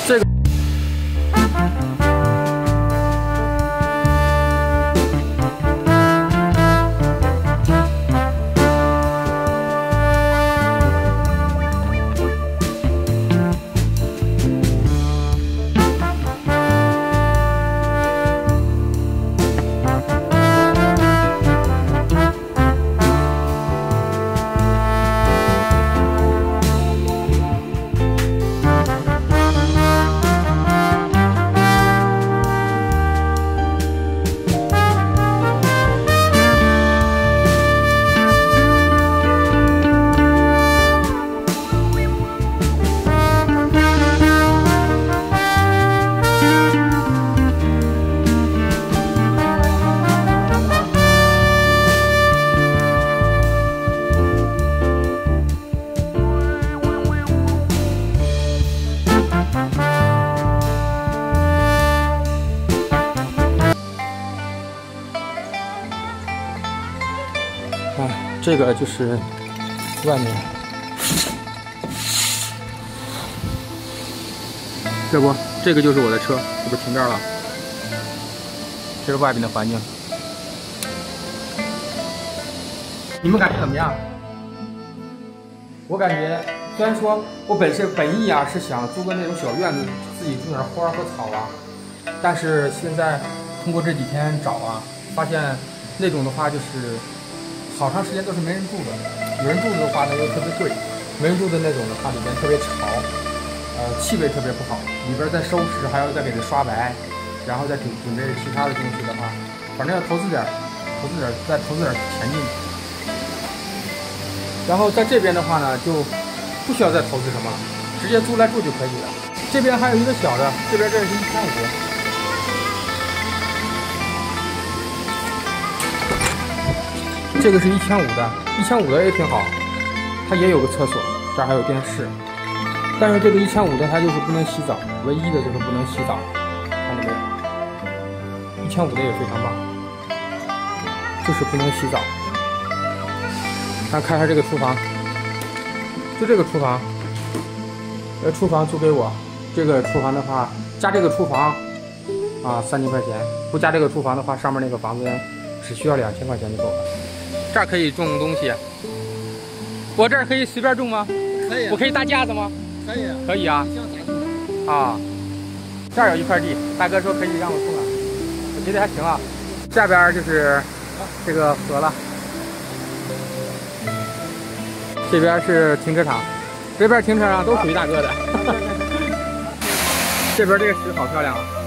这个。 这个就是外面，这个就是我的车，这不停这儿了。这是外边的环境，你们感觉怎么样？我感觉虽然说我本意啊是想租个那种小院子，自己种点花和草啊，但是现在通过这几天找啊，发现那种的话就是。 好长时间都是没人住的，有人住的话呢又特别贵，没人住的那种的话里边特别潮，气味特别不好，里边再收拾还要再给它刷白，然后再准备其他的东西的话，反正要投资点钱进去。然后在这边的话呢就不需要再投资什么了，直接租来住就可以了。这边还有一个小的，这边这是1500。 这个是1500的，1500的也挺好，它也有个厕所，这儿还有电视。但是这个1500的它就是不能洗澡，唯一的就是不能洗澡，看到没有？1500的也非常棒，就是不能洗澡。看一下这个厨房，就这个厨房，厨房租给我，这个厨房的话加这个厨房啊3000块钱，不加这个厨房的话，上面那个房子只需要2000块钱就够了。 这儿可以种东西，我这儿可以随便种吗？ 可以。 我可以搭架子吗？ 可以。 可以啊。啊，这儿有一块地，大哥说可以让我种了，我觉得还行啊。下边就是这个河了，这边是停车场，这边停车场都属于大哥的。这边这个石好漂亮啊。